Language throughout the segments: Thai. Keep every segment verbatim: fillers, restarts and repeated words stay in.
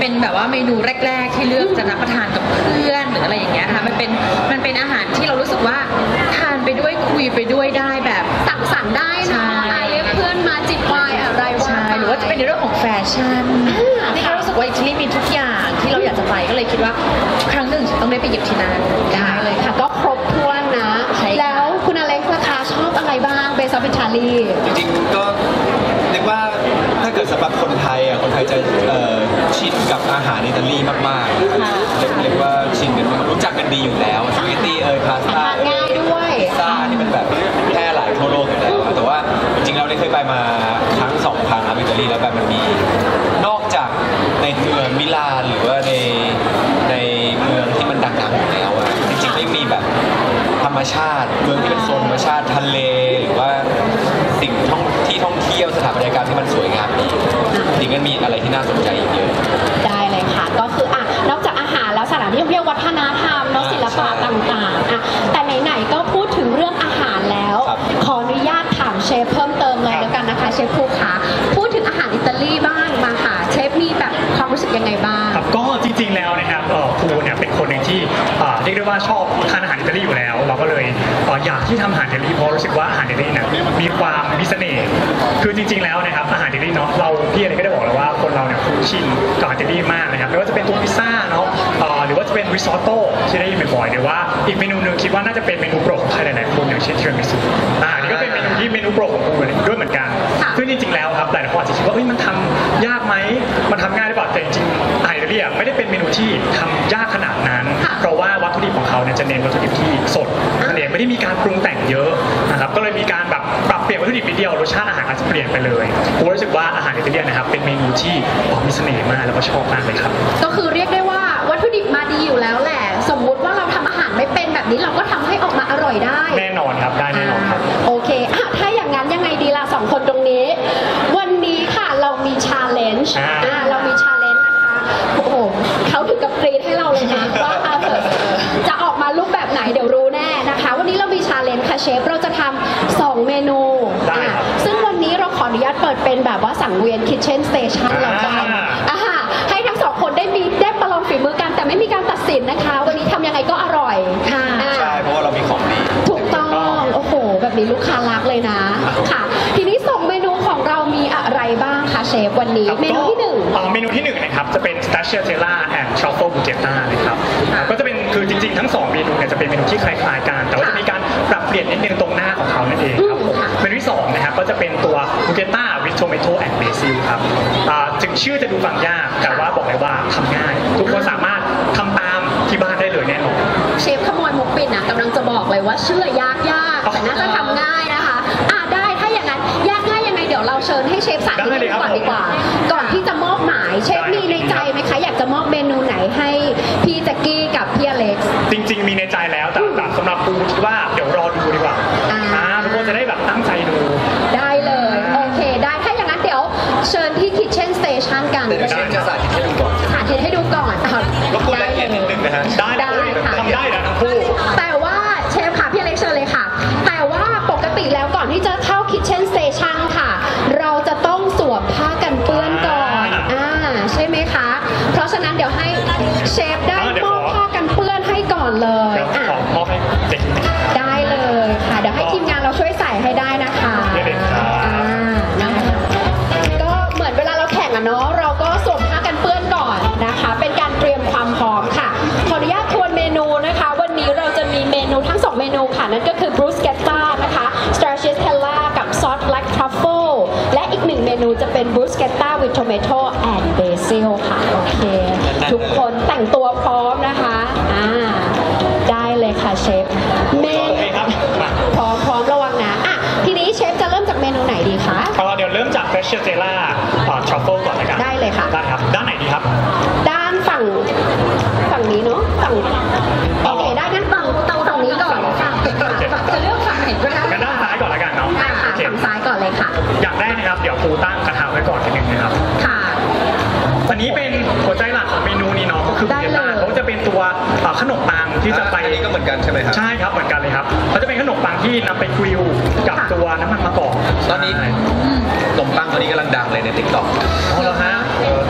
เป็นแบบว่าเมนูแรกๆที่เลือกจะรับประทานกับเพื่อนหรืออะไรอย่างเงี้ยค่ะมันเป็นมันเป็นอาหารที่เรารู้สึกว่าทานไปด้วยคุยไปด้วยได้แบบสังสรรค์ได้นะเรียกเพื่อนมาจิบไวน์อะไรวะหรือว่าจะเป็นในเรื่องของแฟชั่นนี่ก็รู้สึกว่าอิตาลีมีทุกอย่างที่เราอยากจะไปก็เลยคิดว่าครั้งหนึ่งต้องได้ไปหยิบที่นั่นได้เลยค่ะก็ครบถ้วนนะแล้วคุณอเล็กซ์ราคาชอบอะไรบ้างเบสออฟอิตาลีจริงๆก็เรียกว่าถ้าเกิดสำหรับคนไทยอ่ะคนไทยจะชินกับอาหารอิตาลีมากๆเรียกว่าชินกันรู้จักกันดีอยู่แล้วสปาเกตตี้เอ่ยพาสต้าง่ายด้วยพิซซ่าที่เป็นแบบแพร่หลายทั่วโลกอยู่แล้วแต่ว่าจริงๆเราได้เคยไปมาครั้งสองครั้งครับอิตาลีแล้วแบบมันมีนอกจากในเมืองมิลานหรือว่าในในเมืองที่มันดังๆอยู่แล้วอ่ะจริงๆไม่มีแบบธรรมชาติเมืองที่เป็นโซนธรรมชาติทะเลหรือว่าสิ่งท่องที่ท่องเที่ยวสถาปัตยกรรมที่มันสวยงามดีจริงๆก็มีอะไรที่น่าสนใจอีกเยอะได้เลยค่ะก็คืออ่ะนอกจากอาหารแล้วสถานที่ท่องเที่ยววัฒนธรรมเนาะศิลปะต่างๆอ่ะแต่ไหนๆก็พูดถึงเรื่องอาหารแล้วขออนุญาตถามเชฟเพิ่มเติมเลยแล้วกันนะคะเชฟภูขาพูดถึงอาหารอิตาลีบ้างมาค่ะเชฟมีแบบความรู้สึกยังไงบ้างครับก็จริงๆแล้วนะครับภูเนี่ยเป็นคนหนึ่งที่เรียกได้ว่าชอบทานอาหารอิตาลีอยู่แล้วเราก็เลยอยากที่ทำอาหารอิตาลีเพราะรู้สึกว่าอาหารอิตาลีเนี่ยมีความมีเสน่ห์คือจริงๆแล้วนะครับอาหารอิตาลีเนาะเราพี่อะไรก็ได้บอกแล้วว่าคนเราเนี่ยคุ้นชินกับอาหารอิตาลีมากนะครับไม่ว่าจะเป็นตัวพิซซ่าเนาะหรือว่าจะเป็นริซอตโต้ที่ได้ยินบ่อยๆหรือว่าอีกเมนูหนึ่งคิดว่าน่าจะเป็นเมนูโปรดของใครหลายๆคนอย่างเช่นเทอร์มิสุอ่านี่ก็เป็นเมนูที่เมนูโปรดของภูด้วยเหมือนกันซึ่งจริงๆแล้วครับหลายคนอาจจะคิดว่าเฮ้ยมันทำยากไหมมันทำง่ายหรือเปล่าแต่จริงๆอาหารอิตาลีไม่ได้เป็นเมนูที่ทำยากขนาดนั้นเพราะว่าวัตถุดิบของเขาเนี่ยจะเน้นวัตถุดิบที่สดนั่นเองไม่ได้มีการปรุงแต่งเยอะนะครับก็เลยมีการแบบปรับเปลี่ยนวัตถุดิบนิดเดียวรสชาติอาหารอาจจะเปลี่ยนไปเลยผมรู้สึกว่าอาหารอิตาเลียนนะครับเป็นเมนูที่มีเสน่ห์มากแล้วก็ชอบมากเลยครับก็คือเรียกได้ว่าวัตถุดิบมาดีอยู่แล้วแหละสมมุติว่าเราทำอาหารไม่เป็นแบบนี้เราก็ทำให้ออกมาอร่อยได้แน่นอนครับได้แน่นอนครับโอเคอ่ะถ้าอย่างนั้นยังไงดีล่ะสองคนตรงนี้วันนี้ค่ะเรามีชาเลนจ์อ่าเรามีชาเลนจ์นะคะโอ้โหเขาถึงกับกรี๊ดให้เราเลยนะว่าจะออกมารูปแบบไหนเดี๋ยวรู้แน่นะคะวันนี้เรามีชาเลนจ์ค่ะเชฟเราจะทำสองเมนูซึ่งวันนี้เราขออนุญาตเปิดเป็นแบบว่าสังเวียนคิทเช่นสเตชันแล้วกันอ่าให้ทั้งสองคนได้มีได้ประลองฝีมือกันแต่ไม่มีการตัดสินนะคะวันนี้ทำยังไงก็อร่อยค่ะใช่เพราะว่าเรามีของดีถูกต้องโอ้โหแบบนี้ลูกค้ารักเลยนะค่ะทีนี้สองเมนูของเรามีอะไรบ้างคะเชฟวันนี้เมนูที่หนึ่งเมนูที่หนึ่งนะครับจะเป็น stracciatella and truffle bruschetta นะครับก็จะเป็นคือจริงๆทั้งสองเมนูเนี่ยจะเป็นเมนูที่คล้ายๆกันแต่ว่าจะมีการปรับเปลี่ยนนิดนึงตรงหน้าของเขานั่นเองครับผมเมนูที่สองนะครับก็จะเป็นตัว bruschetta with tomato and basil ครับถึงชื่อจะดูฟังยากแต่ว่าบอกเลยว่าทำง่ายทุกคนสามารถทำตามที่บ้านได้เลยแน่นอนเชฟขโมยมุกปิ่นนะกำลังจะบอกเลยว่าชื่อยากยากแต่น่าจะทำง่ายนะคะอ่ะได้ถ้าอย่างนั้นยากง่ายยังไงเดี๋ยวเราเชิญให้เชฟสาธิตให้ก่อนดีกว่าก่อนที่จะมอบหมายเชฟมีในใจไหมคะอยากจะมอบเมนูไหนให้พี่แจ็คกี้กับพี่อเล็กซ์จริงๆมีในใจแล้วแต่สำหรับปูคิดว่าเดี๋ยวรอดูดีกว่าอ่าทุกคนจะได้แบบตั้งใจดูได้เลยโอเคได้ถ้าอย่างนั้นเดี๋ยวเชิญที่ Kitchen Station กันเดี๋ยวเชฟจะสาธิตให้ดูก่อนสาธิตให้ดูก่อนก็พูดละเอียดนิดนึงนะฮะได้ได้ทำได้นะทั้งคู่แต่ว่าเชฟค่ะพี่อเล็กเชิญเลยค่ะแต่ว่าปกติแล้วก่อนที่จะเข้า Kitchen Station ค่ะเราจะต้องสวมผ้ากันเปื้อนก่อนอ่าใช่ไหมคะเพราะฉะนั้นเดี๋ยวให้เชฟได้มอบผ้ากันเปื้อนให้ก่อนเลยอ่ะมอบให้เด็กได้เลยค่ะเดี๋ยวให้ทีมงานเราช่วยใส่ให้ได้นะคะอ่านะคะก็เหมือนเวลาเราแข่งอะเนาะเราก็สวมผ้ากันเปื้อนก่อนนะคะเป็นการเตรียมความพร้อมค่ะขออนุญาตทวนเมนูนะคะวันนี้เราจะมีเมนูทั้งสองเมนูค่ะนั่นก็คือ bruschetta นะคะ stracciatella กับ ซอส black truffle และอีกหนึ่งเมนูจะเป็น bruschetta with tomato and basil ค่ะโอเคทุกคนแต่งตัวพร้อมนะคะอ่าได้เลยค่ะเชฟเมนูพร้อมพร้อมระวังนะอ่ะทีนี้เชฟจะเริ่มจากเมนูไหนดีคะเราเดี๋ยวเริ่มจาก stracciatella truffle ก่อนเลยครับได้เลยค่ะได้ครับด้านไหนดีครับด้านฝั่งฝั่งนี้เนาะฝั่งโอเคได้งั้นฝั่งเตาฝั่งนี้ก่อนค่ะจะเลือกฝั่งไหนก็ได้งั้นด้านซ้ายก่อนละกันเนาะค่ะฝั่งซ้ายก่อนเลยค่ะอย่างแรกนะครับเดี๋ยวปูตั้งกระทะไว้ก่อนนิดนึงนะครับค่ะอันนี้เป็นหัวใจหลักของเมนูนี้เนาะก็คือเบต้าเขาจะเป็นตัวขนมปังที่จะไปอันนี้ก็เหมือนกันใช่ไหมครับใช่ครับเหมือนกันเลยครับเขาจะเป็นขนมปังที่นำไปกริลกับตัวน้ำมันมะกอกตอนนี้ขนมปังตัวนี้กำลังดังเลยใน ติ๊กต็อกอ๋อเหรอฮะ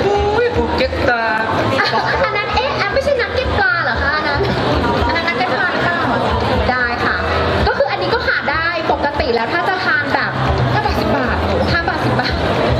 บุเกตตาอันนั้นเอ๊ะอันไม่ใช่นักเก็ตปลาเหรอคะอันนั้นอันนั้นนักเก็ตปลาหรือเปล่าได้ค่ะ ก็คืออันนี้ก็หาได้ปกติแล้วถ้าจะทานแบบห้าบาทสิบบาทห้าบาทสิบบาท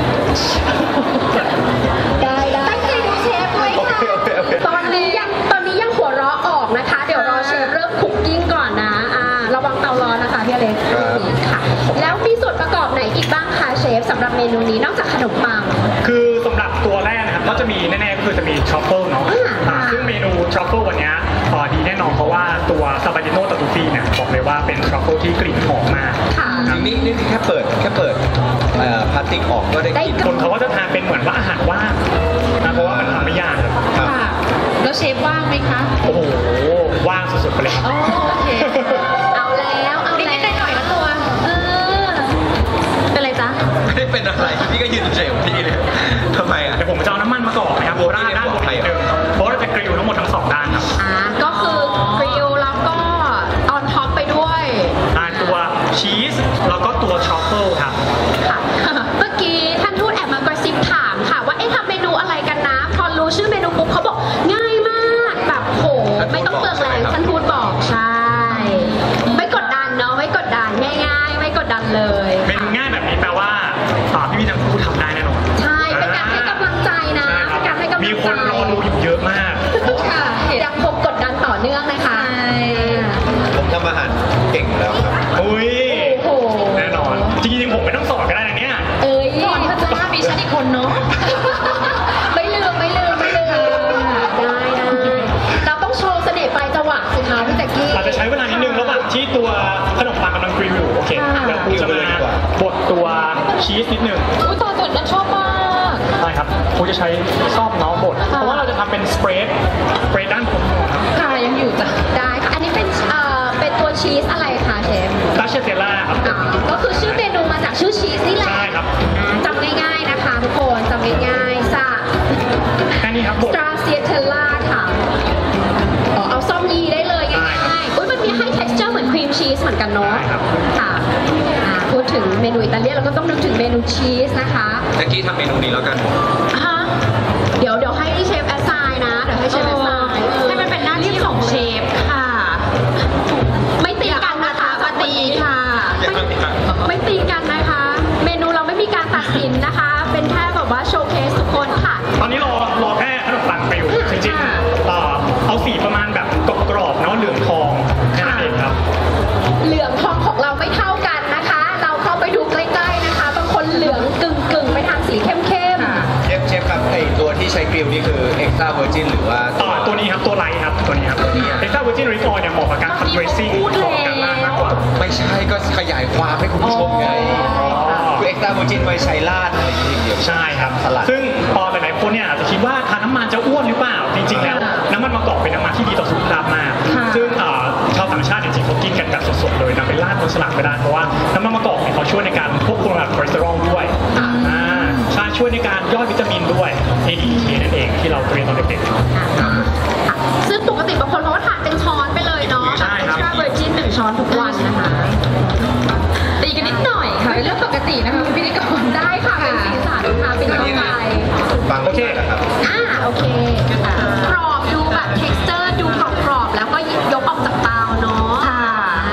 ได้ได้ตั้งใจดูเชฟไว้ค่ะตอนนี้ยังตอนนี้ยังหัวเราะออกนะคะ เดี๋ยวรอเชฟเริ่มคุกกิ้งก่อนนะอ่าระวังเตาร้อนนะคะพี่อเล็กค่ะแล้วมีส่วนประกอบไหนอีกบ้างคะเชฟสำหรับเมนูนี้นอกจากขนมปังคือสำหรับตัวแรกนะครับก็จะมีแน่ๆก็คือจะมีทรัฟเฟิลเนาะอ่าอ่าซึ่งเมนูทรัฟเฟิลวันเนี้ยพอดีแน่นอนเพราะว่าตัวซาบาจิโน่ตาตูฟี่เนี่ยบอกเลยว่าเป็นทรัฟเฟิลที่กลิ่นหอมมากค่ะนี่นี่แค่เปิดแค่เปิดเอ่อพลาสติกออกก็ได้ได้กินคนเขาก็จะทานเป็นเหมือนว่าอาหารว่างนะเพราะว่ามันทำไม่ยากครับครับค่ะ แล้วเชฟว่างไหมคะโอ้โหว่างสุดๆไปเลยครับอ๋อโอเคเอาแล้วเอานิดแล้วๆหน่อยๆนะตัว เออ เป็นไรจ๊ะไม่ได้เป็นอะไรพี่ก็ยืนเฉยๆพี่เลยทำไมอ่ะเดี๋ยวผมจะเอาน้ำมันมาก่อนนะครับโอ้ยราดด้านบนใครนิดอ่ะนึงเพราะเราจะกริลทั้งหมดทั้งสองด้านครับอ่าก็คือกริลแล้วก็ออนท็อปไปด้วยทานตัวชีสแล้วก็ตัวทรัฟเฟิลครับค่ะ เมื่อกี้ท่านทูตแอบมากระซิบถามค่ะ ว่าเอ๊ะทำเมนูอะไรกันนะ พอรู้ชื่อเมนูปุ๊บเขาบอกง่ายมากแบบโหไม่ต้องเปลืองแรงท่านทูตบอกใช่ ไม่กดดันเนาะไม่กดดันง่ายๆ ไม่กดดันเลยเมนูง่ายแบบนี้แปลว่าอ่าพี่พี่ทั้งคู่ทำได้แน่นอนใช่เป็นการให้กำลังใจนะใช่ครับเป็นการให้กำลังใจมีคนรอดูอยู่เยอะมากค่ะยังคงกดดันต่อเนื่องนะคะผมทำอาหารเก่งอยู่แล้วครับอุ้ยโอ้โหแน่นอน จริงๆผมไม่ต้องสอนก็ได้นะเนี่ยเอ้ยก่อนเขาจะว่ามีฉันอีกคนเนาะไม่ลืมไม่ลืมไม่ลืมได้ได้เราต้องโชว์เสน่ห์ปลายจวักสิคะพี่แจ็กกี้อาจจะใช้เวลานิดนึงระหว่างที่ตัวขนมปังกำลังกริลอยู่โอเคค่ะเดี๋ยวครูจะมาบดตัวชีสนิดนึงอุ้ยตอนก่อนนั้นชอบมากได้ครับครูจะใช้ซ่อมเนาะบดเพราะว่าเราจะทำเป็นสเปรดสเปรดด้านบนค่ะยังอยู่จ้ะได้ค่ะอันนี้เป็นเอ่อเป็นตัวชีสอะไรคะเชฟดัชเชสเซล่าครับอ่าก็คือชื่อเมนูมาจากชื่อชีสนี่แหละใช่ครับอ่าจำง่ายๆนะคะทุกคนจำง่ายๆซาแค่นี้ครับบสดตราเซียเทลล่าค่ะอ๋อเอาซ่อมยีได้เลยง่ายๆอุ้ยมันมีให้ texture เหมือนครีมชีสเหมือนกันเนาะใช่ครับค่ะอ่าพูดถึงเมนูอิตาเลียนเราก็ต้องนึกถึงเมนูชีสนะคะตะกี้ทำเมนูนี้แล้วกันฮะเดี๋ยวเดี๋ยวให้เชฟแอสไซน์นะ เดี๋ยวให้เชฟแอสไซน์ให้มันเป็นหน้าที่ของเชฟค่ะไม่ตีกันนะคะมาตีค่ะอย่าเอาตีกันไม่ตีกันนะคะ เมนูเราไม่มีการตัดสินนะคะ เป็นแค่แบบว่าโชว์เคสทุกคนค่ะตอนนี้รอรอแค่ขนมปังกริลจริงๆเอ่อเอาสีประมาณแบบกรอบๆเนาะเหลืองทองแค่นั้นเองครับเหลืองทองของเราไม่เท่ากันนะคะ เราเข้าไปดูใกล้ๆนะคะ บางคนเหลืองกึ่งๆไปทางสีเข้มเชฟเชฟครับไอตัวที่ใช้กริลนี่คือเอ็กซ์ตร้าเวอร์จินหรือว่าต่อตัวนี้ครับตัวไลท์ครับตัวนี้ครับตัวนี้อะเอ็กซ์ตร้าเวอร์จินริฟอร์เนี่ยเหมาะกับการทำเรซซิ่งของการล่างมากกว่าไม่ใช่ก็ขยายความให้คุณผู้ชมไงอ๋อคือเอ็กซ์ตร้าเวอร์จินไว้ใช้ราดอะไรอย่างเงี้ยใช่ครับสลัดซึ่งพอหลายๆคนเนี่ยอาจจะคิดว่าทานน้ำมันจะอ้วนหรือเปล่า จริงๆแล้ว น้ำมันมะกอกเป็นน้ำมันที่ดีต่อสุขภาพมากค่ะซึ่งเอ่อชาวต่างชาติจริงๆเขากินกันแบบสดๆเลยนำไปราดบนสลัดก็ได้เพราะว่าน้ำมันมะกอกเนี่ยเขาช่วยในการควบคุมระดับคอเลสเตอรอลด้วยอ่าใช่ช่วยในการย่อยวิตามินด้วย เอ ดี อี เค นั่นเองที่เราเรียนตอนเด็กๆๆซึ่งปกติบางคนเขาก็ทานเป็นช้อนไปเลยเนาะใช่ครับเอ็กซ์ตร้าเวอร์จินหนึ่งช้อนทุกวันนะคะตีกันนิดหน่อยค่ะเป็นเรื่องปกตินะคะคุณพิธีกรได้ค่ะเป็นสีสันค่ะเป็นกำลังใจฟังโอเคนะครับอ่าโอเคกรอบดูแบบ texture ดูกรอบๆแล้วก็ยกออกจากเตาเนาะค่ะ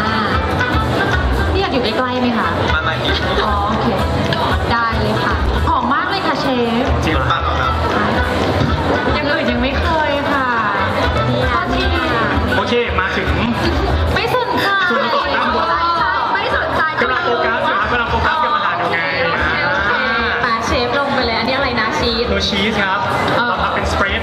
นี่อยากอยู่ใกล้ๆไหมคะมามาอีกอ๋อโอเคได้เลยค่ะหอมมากเลยค่ะเชฟจริงหรือเปล่าครับยังอื่นยังไม่เคยค่ะทอดที่โอเคมาถึงไม่สนใจส่วนประกอบด้านบนไม่สนใจกำลังโฟกัสนะครับกำลังโฟกัสกับอาหารอยู่ไงโอเคโอเคปาเชฟลงไปเลย อันนี้อะไรนะชีสตัวชีสครับเออเราทำเป็นสเปรด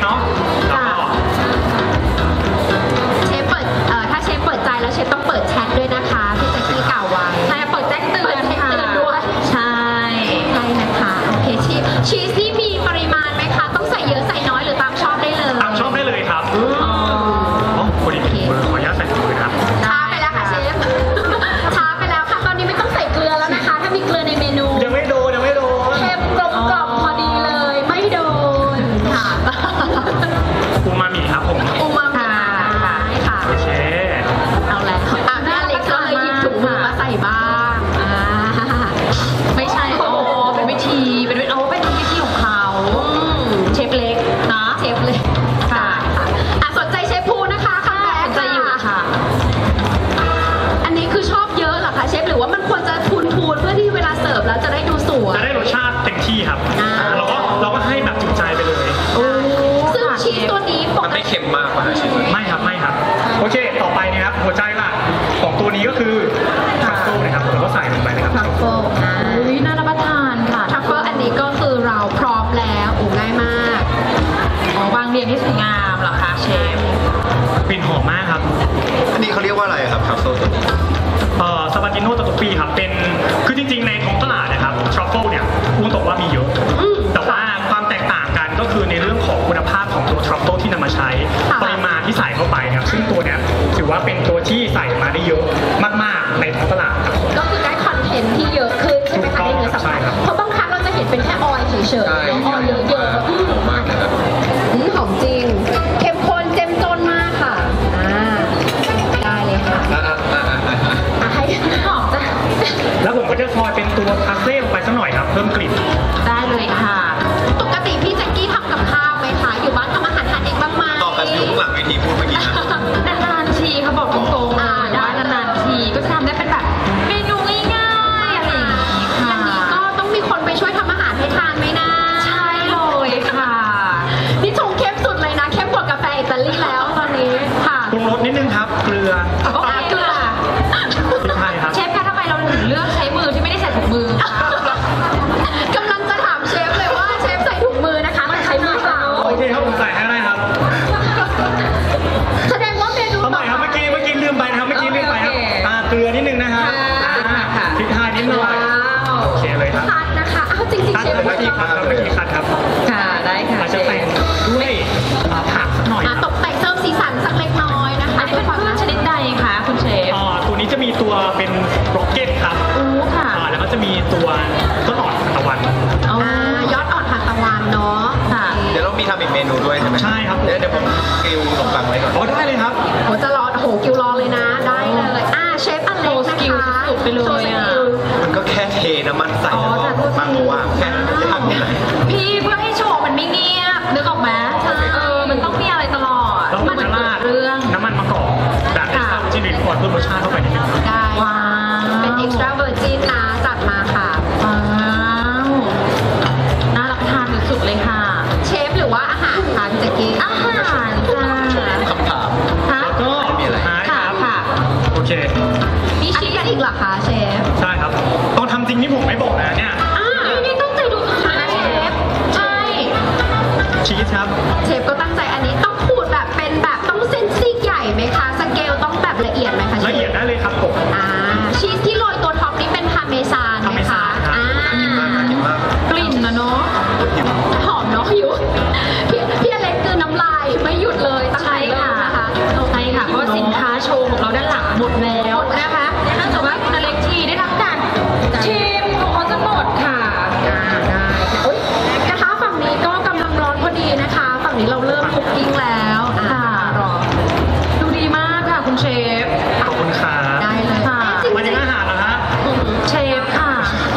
เค็มมากป่ะชิมไม่ครับไม่ครับโอเคต่อไปนะครับหัวใจหลักของตัวนี้ก็คือทรัฟเฟิลนะครับเราก็ใส่ลงไปนะครับทรัฟเฟิลอ่าอุ้ยน่ารับประทานค่ะทรัฟเฟิลอันนี้ก็คือเราพร้อมแล้วโอ้ง่ายมากอ๋อวางเรียงที่สวยงามเหรอคะเชฟกลิ่นหอมมากครับอันนี้เขาเรียกว่าอะไรครับทรัฟเฟิลตัวนี้เอ่อสปาติโนตาตุปีครับเป็นคือจริงๆในท้องตลาดนะครับทรัฟเฟิลเนี่ยพูดตรงว่ามีเยอะอืมแต่ว่าความแตกต่างกันก็คือในเรื่องของคุณภาพของตัวทรัฟเฟิลที่นำมาใช้ค่ะปริมาณที่ใส่เข้าไปครับซึ่งตัวเนี้ยถือว่าเป็นตัวที่ใส่มาได้เยอะมากๆในท้องตลาดครับก็คือได้คอนเทนต์ที่เยอะขึ้นใช่ไหมคะในเนื้อสัมใช่ผัสครับเพราะบางครั้งเราจะเห็นเป็นแค่ออยล์เฉยๆใช่ออยล์เยอะๆอืมมากนะครับอืมหอมจริง เข้มข้นเจ้มจนมากค่ะอ่าได้เลยค่ะอ่ะอ่ะอ่ะอ่ะอ่ะอ่ะให้หอมจ้ะแล้วผมก็จะซอยเป็นตัวพาสเซ่ลงไปสักหน่อยครับเพิ่มกลิ่นได้เลยค่ะปกติพี่แจ็คกี้ทำกับข้าวไหมคะอยู่บ้านทำอาหารทานเองบ้างไหมต่อกันอยู่ข้างหลังเวทีพูดเมื่อกี้นะนานๆทีเขาบอกตรงๆอ่าได้ว่านานๆทีก็จะทำได้เป็นแบบเมนูง่ายๆอะไรอย่างนี้อค่ะย่างนี้ก็ต้องมีคนไปช่วยทำอาหารให้ทานไหมนะใช่เลยค่ะนี่ชงเข้มสุดเลยนะเข้มกว่ากาแฟอิตาลีแล้วตอนนี้ค่ะปรุงรสนิดนึงครับเกลือโอเคเกลือพริกไทยครับเชฟคะทำไมเราถึงเลือกใช้มือที่ไม่ได้ใส่ถุงมือคะกำลังจะถามเชฟเลยว่าเชฟใส่ถุงมือนะคะแต่ใช้มือเปล่าโอเคครับผมใส่ให้ได้ครับแสดงว่าเมนูเอาใหม่ครับเมื่อกี้เมื่อกี้ลืมไปนะครับเมื่อกี้ลืมไปครับอ่าเกลือนิดนึงนะครับอ่าพริกไทยนิดหน่อยโอเคเลยครับคัดนะคะอ้าวจริงๆคัดเชฟครับเมื่อกี้คัดครับเมื่อกี้คัดครับค่ะได้ค่ะเราจะแต่งด้วยอ่าผักสักหน่อยอ่ะตกแต่งเสริมสีสันสักเล็กน้อยนะคะอันนี้เป็นพืชชนิดใดคะคุณเชฟอ่าตัวนี้จะมีตัวเป็นร็อกเก็ตครับอู้ค่ะอ่าแล้วก็จะมีตัวต้นอ่อนทานตะวันอ๋ออ่ายอดอ่อนทานตะวันเนาะค่ะเดี๋ยวเรามีทำอีกเมนูด้วยใช่ไหมใช่ครับผมเดี๋ยวเดี๋ยวผมกริวขนมปังไว้ก่อนอ๋อได้เลยครับโหจะรอโหคิวรอเลยนะ ได้เลยอ่าเชฟอเล็กนะคะโชว์สกิลสุดๆไปเลยอ่ะโชว์สกิลมันก็แค่เทน้ำมันใส่อ๋อแล้วแต่ก็ตัวปังมาวางแค่นั้นจะทำที่ไหนพี่เพื่อให้โชว์มันไม่เงียบนึกออกไหมใช่เออมันต้องมีอะไรตลอดแล้วมัมันจะราดเรื่องน้ำมันมะกอกจากเอ็กซ์ตร้าจิ้มรีพอร์ตเพิ่มรสชาติเข้าไปนิดนึงครับได้ว้าวเป็น extra virgin นะจัดมาค่ะว้าวน่ารับประทานสุดๆเลยค่ะเชฟหรือว่าอาหารคะพี่แจ็กกี้อาหารจ้าคำถามฮะแล้วก็มีอะไรท้ายคค่ะรับค่ะโอเคมีชีสอีกเหรอคะเชฟใช่ครับตอนทำจริงนี่ผมไม่บอกนะเนี่ยอ่านี่นี่ต้องใจดูค่ะนะเชฟใช่ชีสครับเชฟก็ตั้งใจอันนี้ต้องขูดแบบเป็นแบบต้องเส้นซีกใหญ่ไหมคะสเกลต้องแบบละเอียดไหมคะเชฟละเอียดได้เลยครับผมอ่าชีสที่โรยตัวท็อปนี้เป็นพาเมซานไหมคะพาเมซานครับอ่ากินมากน่ากินมากกลิ่นนะเนาะหิวหอมเนาะหิวพี่พี่อเล็กคือน้ำลายไม่หยุดเลยตั้งใจใช่เริ่ค่ะมนะคะใช่ค่ะเพราะว่าสินค้าโชว์ของเราด้านหลังหมดแล้วนะคะถ้าเกิดว่าคุณอเล็กทีได้รับการชิมของเขาจะหมดค่ะอ่าได้ค่ะอุ๊ยกระทะฝั่งนี้ก็กำลังร้อนพอดีนะคะ ฝั่งนี้เราเริ่มคุกกิ้งแล้วอ่าค่ะรอดูดีมากค่ะคุณเชฟขอบคุณครับได้เลยค่ะจริงมาถึงอาหารแล้วฮะเชฟค่ะ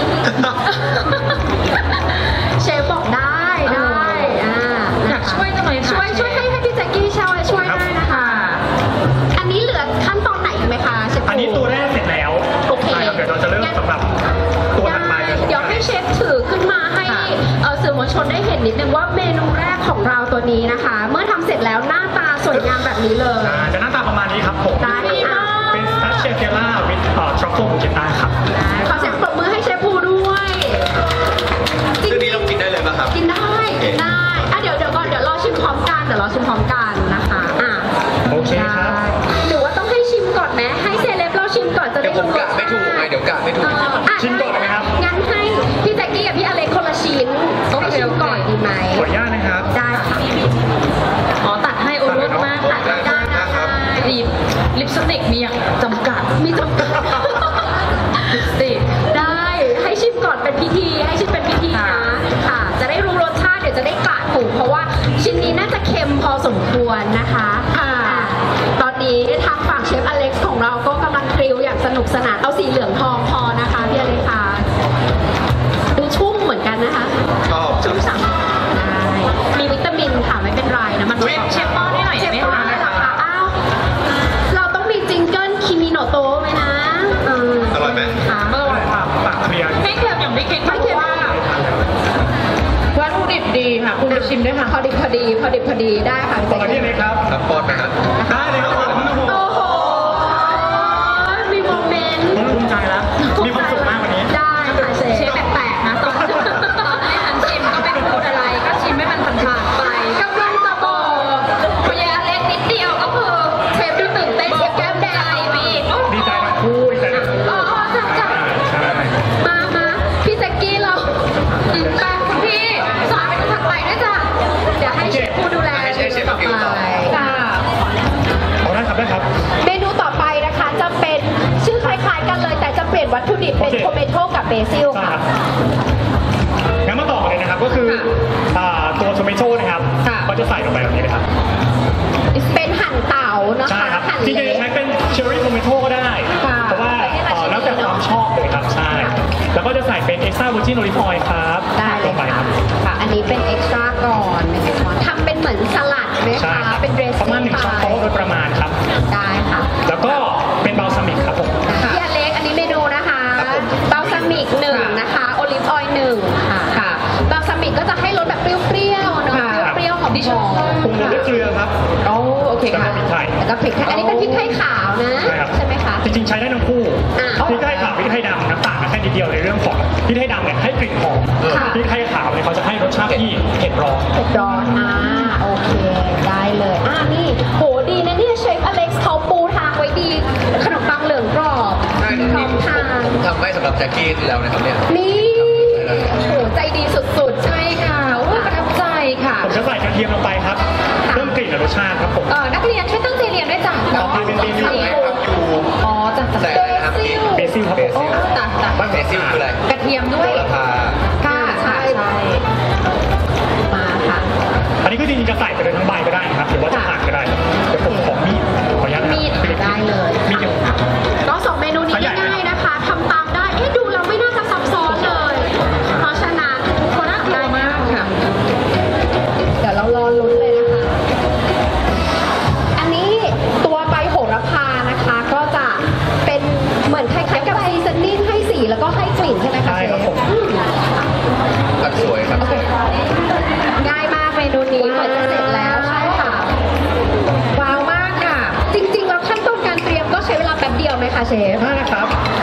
ๆเชฟบอกได้ได้อ่าอยากช่วยจังเลยค่ะช่วยช่วยให้ให้พี่แจ็คกี้ช่วยช่วยได้นะคะค่ะอันนี้เหลือขั้นตอนไหนอีกไหมคะเชฟอันนี้ตัวแรกเสร็จแล้วโอเคใช่ครับเดี๋ยวเราจะเริ่มสำหรับตัวถัดไปได้เดี๋ยวให้เชฟถือขึ้นมาให้เอ่อสื่อมวลชนได้เห็นนิดนึงว่าเมนูแรกของเราตัวนี้นะคะ เมื่อทำเสร็จแล้วหน้าตาสวยงามแบบนี้เลยอ่าจะหน้าตาประมาณนี้ครับผมได้ค่ะเป็นสตัชเชเกล่าวิดทรัฟเฟิลบูเกต้าครับขอเสียงปรบมือให้เชฟภูด้วยจริซึ่งนี้เรากินได้เลยป่ะครับกินได้กินได้อ่ะเดี๋ยวเดี๋ยวก่อนเดี๋ยวรอชิมพร้อมกันเดี๋ยวรอชิมพร้อมกันนะคะอ่ะโอเคครับได้หรือว่าต้องให้ชิมก่อนไหมให้เซเลบเราชิมก่อนจะเดี๋ได้ยวผมกะไม่ถูกไงเดี๋ยวกะไม่ถูกเอ่ออ่ะชิมก่อนได้ไหมครับงั้นให้พี่แจ็คกี้กับพี่อเล็กคนละชิ้นให้ชิมก่อนดีไหมขออนุญาตนะครับได้ค่ะอ๋อตัดให้โอรสมากได้ค่ะได้ได้ครับลิปลิปสติกมีอย่างจำกัดมีจำกัดลิปสติกได้ให้ชิมก่อนเป็นพิธีให้ชิมเป็นพิธีนะค่ะค่ะ จะได้รู้รสชาติเดี๋ยวจะได้กะถูกเพราะว่าชิ้นนี้น่าจะเค็มพอสมควรนะคะค่ะตอนนี้ทางฝั่งเชฟอเล็กซ์ของเราก็กำลังกริลอย่างสนุกสนานเอาสีเหลืองทองพอนะคะพี่อเล็กซ์ค่ะดูชุ่มเหมือนกันนะคะชอบชุ่มฉ่ำได้มีวิตามินค่ะไม่เป็นไรนะมันอุ๊ยเชฟป้อนให้หน่อยเชได้ฟไหมป้อนคะได้เหรอคะอ้าวเราต้องมีจิงเกิลคิมิโนโตะไหมนะเอออร่อยไหมค่ะอร่อยปากปากเคลียร์ไม่เค็มอย่างไม่เค็มไม่เค็มว่าวัตถุดิบดีค่ะ คุณไปชิมด้วยค่ะพอดีพอดีพอดีพอดีได้ค่ะต่อที่เลยครับครับปอนไหมครับได้เลยครับผมโอ้โหโอ้โหมีโมเมนต์ผมภูมิใจแล้วมีความสุขมากวันนี้ได้ค่ะเชเชฟฟแปลกๆนะตอนตอนให้ทันชิมก็ไม่พูดอะไรก็ชิมให้มันผ่านๆไปกำลังจะบอกพยาเล็กนิดเดียวก็คือเชฟดูตื่นเต้นเชฟแก้มแดงใจไปอีกดีใจทั้งคู่ดีใจทั้งคู่อ๋อจ้ะจ้ะใช่มามาพี่แจ็คกี้เราอืมไปคุณพี่สอนเป็นถัดไปด้วยจ้ะเดี๋ยวให้เชฟผู้ดูแลให้เชฟเชฟมาฟิวต่อจ้ะเอาได้ครับได้ครับเมนูต่อไปนะคะจะเป็นชื่อคล้ายๆกันเลย แต่จะเปลี่ยนวัตถุดิบเป็นโอเคโทเมโต้กับเบซิลใช่ค่ะครับงั้นมาต่อกันเลยนะครับก็คืออ่าตัวโทเมโต้นะครับก็จะใส่ลงไปแบบนี้เลยครับเป็นหั่นเต๋าเนาะใช่คะครับหั่นจริงเล็ๆกใช้เป็นเชอร์รี่โทเมโต้ก็ได้ค่ะเพราะว่าเอ่อแล้วแต่ความชอบเลยครับใช่แล้วก็จะใส่เป็นเอ็กซ์ตร้าเวอร์จินโอลิฟออยล์ครับได้เลลยงไปครับค่ะ อันนี้เป็นเอ็กซ์ตร้าก่อนหนึ่งช้อนทำเป็นเหมือนสลัดไหมใช่คะครับเป็นเดรสประมาณหนึ่งช้อนโต๊ะโดยประมาณครับได้ค่ะแล้วก็เป็นบัลซามิกครับผมพี่อเล็กอันนี้เมนูนะคะบาลซามิกหนึ่งนะคะโอลิฟออยล์หนึ่งค่ะค่ะบาลซามิกก็จะให้รสแบบเปรี้ยวๆเนาะเปรี้ยวๆหอมดิฉันปรุงรสด้วยเกลือครับโอ้โอเคแล้วก็ค่ะพริกไทยแล้วก็พริกไทยอันนี้เป็นพริกไทยขาวนะใช่ครับใช่ไหมคะจริงๆใช้ได้ทั้งคู่อ่าพริกไทยขาวพริกไทยดำน้ำต่างกันแค่นิดเดียวในเรื่องของพริกไทยดำเนี่ยให้กลิ่นหอมค่ะพริกไทยขาวเนี่ยเขาจะให้รสชาติที่เผ็ดร้อนเผ็ดร้อนอ่าโอเคได้เลยอ่านี่โหดีนะเนี่ยเชฟอเล็กซ์เขาปูทางไว้ดี ขนมปังเหลืองกรอบใช่พร้นี่อมทานผมทำไว้สำหรับแจ็คกี้แล้วนะครับเนี่ยนี่โหใจดีสุดๆใช่ค่ะโอ้ยประทับใจค่ะผมจะใส่กระเทียมลงไปครับเพิ่มกลิ่นและรสชาติครับผมเออนักเรียนช่วยตั้งใจเรียนด้วยจ้ะต่อไปเป็นเมนูทำไว้ครับอยู่อ๋อจ้ะจ้ะใส่อะไรนะครับเบซิลครับผมโอ้จ้ะจ้ะบ้านเบซิลคืออะไรกระเทียมด้วยโหระพาค่ะใช่ใช่มาค่ะอันนี้ก็จริงๆจะใส่ไปเลยทั้งใบก็ได้นะครับหรือว่าจะหั่นก็ได้เดี๋ยวผมขอมีดขออนุญาตนะครับมีดได้เลยมีดเดียวก็สองเมนูนี้ง่ายๆนะคะทำตามได้ เอ๊ะดูแล้วไม่น่าจะซับซ้อนเลย เพราะฉะนั้นทุกคนน่ากลัวมากค่ะเดี๋ยวเรารอลุ้นเลยนะคะ อันนี้ตัวใบโหระพานะคะ ก็จะเป็นเหมือนคล้ายๆกับซีซันนิ่งให้สีแล้วก็ให้กลิ่นใช่ไหมคะใช่เชครับฟผมอืมอันสวยครับง่ายมากเมนูนี้เหมือนจะเสร็จแล้วใช่ค่ะ ว้าวมากค่ะ จริงๆแล้วขั้นตอนการเตรียมก็ใช้เวลาแป๊บเดียวไหมคะเชฟได้นะครับ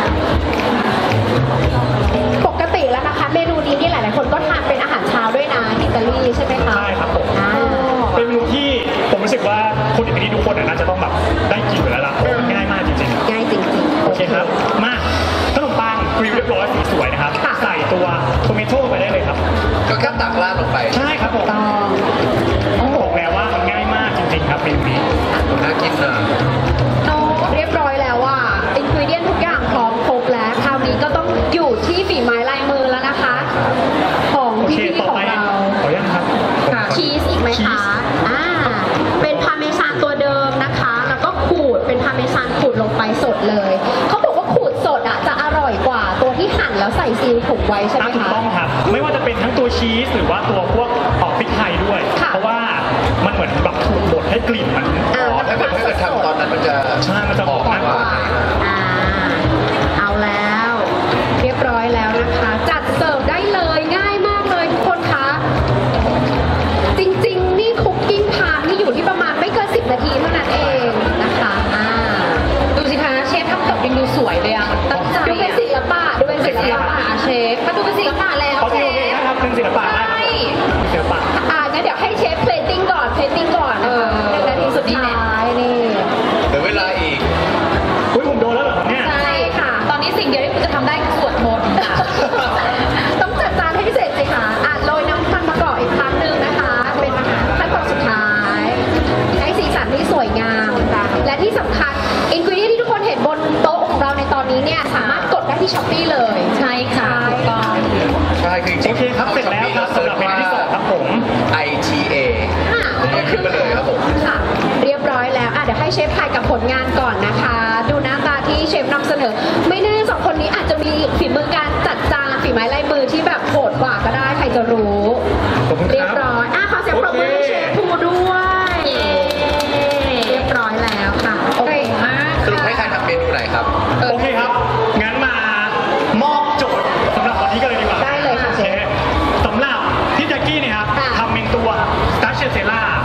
ปกติแล้วนะคะ เมนูนี้นี่หลายๆคนก็ทานเป็นอาหารเช้าด้วยนะอิตาลีใช่ไหมคะใช่ครับผมอ่าเป็นเมนูที่ผมรู้สึกว่าคนอิตาลีทุกคนน่าจะต้องแบบได้กินอยู่แล้วล่ะเพราะมันง่ายมากจริงๆง่ายจริงๆโอเคครับ มาขนมปังกรีวเรียบร้อยสีสวยนะครับค่ะใส่ตัวโทเมโต้ไปได้เลยครับก็แค่ตักราดลงไปใช่ครับผมต้องต้องบอกแล้วว่ามันง่ายมากจริงๆครับเมนูนี้น่ากินนะโน้เรียบร้อยแล้วอ่ะอินกรีเดียนทุกอย่างพร้อมครบแล้ว คราวนี้ก็ต้องอยู่ที่ฝีไม้ลายมือแล้วนะคะ ของโอเคพี่ๆต่อของไปเราขออนุญาตครับค่ะชีสอีกไหมชีคะสอ่า เป็นพาร์เมซานตัวเดิมนะคะ แล้วก็ขูดเป็นพาร์เมซานขูดลงไปสดเลย เขาบอกว่าขูดสดอ่ะจะอร่อยกว่าตัวที่หั่นแล้วใส่ซีลถุงไว้ใช่ไหมอ่ะถูกคะต้องครับ ไม่ว่าจะเป็นทั้งตัวชีสหรือว่าตัวพวกออกพริกไทยด้วยค่ะเพราะว่ามันเหมือนแบบถูกบดให้กลิ่นมันอ่าอ๋อถ้าเกิดถ้าเกิดทำตอนนั้นมันจะใช่มันจะออกหอมมากกว่าอ่า เอาแล้ว เรียบร้อยแล้วนะคะ จัดเสิร์ฟได้เลยง่ายมากเลยทุกคนคะ จริงๆ นี่คุกกิ้งไทม์นี่อยู่ที่ประมาณไม่เกินสิบนาทีเท่านั้นเองนะคะอ่าดูสิคะเชฟทำตกยังดูสวยเลยอ่ะตั้งใจดูเป็นอ่ะศิลปะดูเป็นศิลศิลปะปะเชฟมาดูเป็นศิลปะแล้วโอเชเคโอเคฟนะครับเป็นศิลปะได้ครับใช่ศิลปะอ่างั้นเดี๋ยวให้เชฟเพลตติ้งก่อนเพลตติ้งก่อนนะคะหนึ่งนาทีสุดท้ายนี่เหลือเวลาอีกอุ้ยผมโดนแล้วเหรอครับเนี่ยใช่ค่ะตอนนี้สิ่งเดียวที่คุณจะทำได้คือสวดมนต์ค่ะต้องจัดจานให้เสร็จสิคะอ่ะโรยน้ำมันมะกอกอีกครั้งหนึ่งนะคะ เป็นอาหารขั้นตอนสุดท้าย ให้สีสันที่สวยงาม และที่สำคัญอินกรีเดียนที่ทุกคนเห็นบนโต๊ะของเราในตอนนี้เนี่ย สามารถกดได้ที่ช้อปปี้เลยใช่ค่ะถูกต้องใช่คือจริโอง เคครับเสร็จแล้วครับสำหรับเมนูที่สองครับผมไอ ที เออ่ะเนี่ยขึ้นมาเลยครับผมค่ะ เรียบร้อยแล้วอ่ะเดี๋ยวให้เชฟถ่ายกับผลงานก่อนนะคะ ดูหน้าตาที่เชฟนำเสนอ ไม่แน่สองคนนี้อาจจะมีฝีมือการจัดจานฝีไม้ลายมือที่แบบโหดกว่าก็ได้ใครจะรู้ขอบคุณครับเรียบร้อยอ่ะขอเสียงปรบมือให้เชฟภูด้วยเรียบร้อยแล้วค่ะโอเคเก่งมากสรุปให้ใครทำเมนูไหนครับโอเคครับ งั้นมามอบโจทย์สำหรับวันนี้กันเลยดีกว่าได้เลยค่ะเชฟสำหรับพี่แจ็คกี้เนี่ยครับค่ะทำเป็นตัวสตาร์เชเซล่า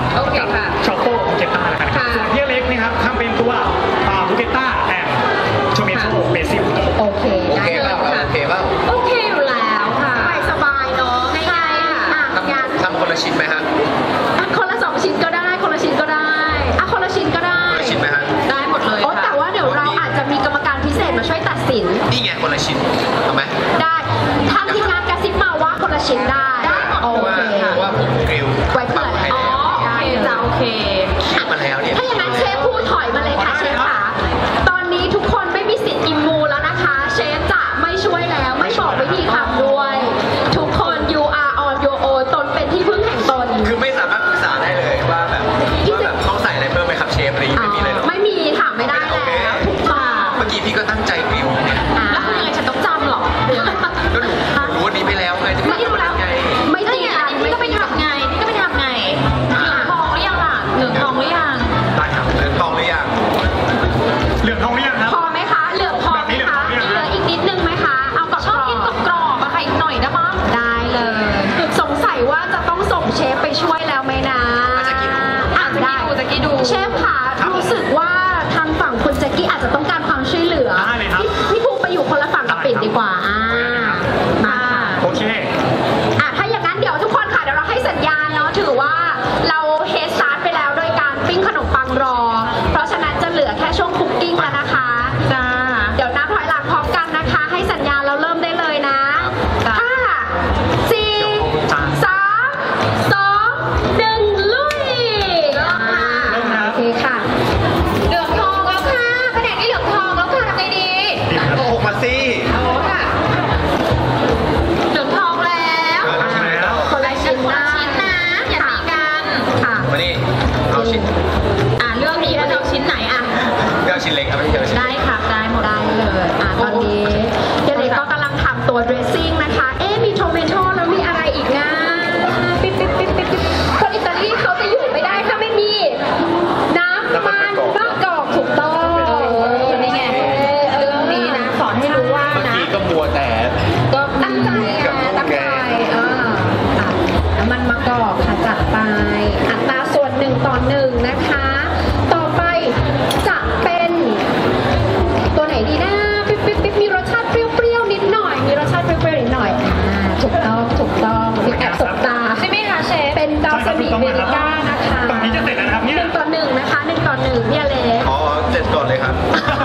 โอเคค่ะทรัฟเฟิลบูเกต้าแล้วกันนะครับค่ะส่วนที่เล็กนะครับทำเป็นตัวบูเกต้าแอนโชเมโตเบซิลโอเคโอได้เคเลเปยล่าค่ะโอเคเปล่าโอเคอยู่แล้วค่ะสบายๆเนาะง่ายๆอ่ะทำงานทำคนละชิ้นไหมฮะอ่ะคนละสองชิ้นก็ได้ คนละชิ้นก็ได้อ่ะคนละชิ้นก็ได้คนละชิ้นไหมฮะได้หมดเลยโอ้ค่ะแต่ว่าเดี๋ยวเราอาจจะมีกรรมการพิเศษมาช่วยตัดสินนี่ไงคนละชิ้นเอาไหมได้ทางทีมงานกระซิบมาว่าคนละชิ้นได้ได้หมดโอเพราะว่าเคเพราะว่าผมกริลไว้เผื่อให้อ๋อแล้วโอเคจ้าโอเคคิดมาแล้วเนี่ยถ้าอย่างนั้นเชฟพูดถอยมาเลยค่ะเชฟค่ะตอนนี้ทุกคนไม่มีสิทธิ์อิมมูแล้วนะคะ เชฟจะไม่ช่วยแล้วไม่บอกวิธีทำด้วย ทุกคน you are on your own ตนเป็นที่พึ่งแห่งตนคือไม่สามารถปรึกษาได้เลยว่าแบบว่าแบบต้องใส่อะไรเพิ่มไหมครับเชฟอะไรอย่างงี้ไม่มีเลยหรอไม่มีค่ะไม่ได้แล้วถูกต้องเมื่อกี้พี่ก็ตั้งใจกริลเนี่ยอ่าแล้วคือยังไงฉันต้องจำเหรอหรือยังไงก็หนูรู้วันนี้ไปแล้วไงจะไม่รู้แล้วไงไม่นี่ตีไงกันอันนี้ก็ไปทำไงนี่ก็ไปทำไงเหลืองทองหรือยังล่ะเหลืองทองหรือยังได้ครับเดินทองหรือยังเหลืองทองหรือยังครับพอไหมคะเหลือพอไหมคะเหลืออีกนิดนึงไหมคะเอากับชอบกินกรอบๆอะค่ะอีกหน่อยได้ปะได้เลยสงสัยว่าจะต้องส่งเชฟไปช่วยแล้วไหมนะอาจจะกินดูอ่ะได้ตะกี้ดูเชฟค่ะรู้สึกว่าทางฝั่งคุณแจ็คกี้อาจจะต้องการความช่วยเหลือได้เลยครับพี่พี่ภูมิไปอยู่คนละฝั่งกับปิ่นดีกว่าอ่ามาค่ะโอเคอ่ะถ้าอย่างนั้นเดี๋ยวทุกคนค่ะเดี๋ยวเราให้สัญญาณเนาะถือว่าเราเฮดสตาร์ทไปแล้วโดยการปิ้งขนมปังรอ เพราะฉะนั้นจะเหลือแค่ช่วงคุกกิ้งแล้วนะคะจ้าเดี๋ยวนับถอยหลังพร้อมกันนะคะ ให้สัญญาณเราเริ่มได้เลยนะจ้ะห้าสี่สามสองหนึ่งลุยเริ่มค่ะเริ่มครับโอเคค่ะเหลืองทองแล้วค่ะแผนกนี้เหลืองทองแล้วค่ะทำไงดีโอ้มาสิเอาค่ะ เหลืองทองแล้วแล้วคนละชิ้นคนนะละชิ้นนะอย่าตีกันค่ะมานี่เอาชิ้นอ่ะเลือกนี้ว่าจะเอาชิ้นไหนอ่ะเอาชิ้นเล็กครับไม่ใช่เอาชิ้นได้ค่ะได้หมดได้เลยอ่ะตอนนี้เดี๋ยวเล็กก็กำลังทำตัว dressing นะคะ เอ๊ะมีโทเมโต้แล้วมีอะไรอีกนะปิ๊บปิ๊บปิ๊บปิ๊บปิ๊บคนอิตาลีเขาจะอยู่ไม่ได้ถ้าไม่มี น้ำมันมะกอกถูกต้องเออนี่ไงเรื่องนี้นะสอนให้รู้ว่าเมื่อนะกี้ก็มัวแต่ก็ตั้งใจอ่ะตั้งใจอ่าอ่ะน้ำมันมะกอกค่ะจัดไปอัตราส่วนหนึ่งต่อหนึ่งนะคะ ต่อไปจะเป็นตัวไหนดีนะปิ๊บปิ๊บปิ๊บมีรสชาติเปรี้ยวๆนิดหน่อย มีรสชาติเปรี้ยวๆนิดหน่อยอ่าถูกต้องถูกต้องมีแอบสบตาใช่ไหมคะเชฟเป็นบาลซามิกเมริก้านะคะฝั่งนี้จะเสร็จแล้วนะครับเนี่ยหนึ่งต่อหนึ่งนะคะหนึ่งต่อหนึ่งพี่อเล็กอ๋อเสร็จก่อนเลยครับ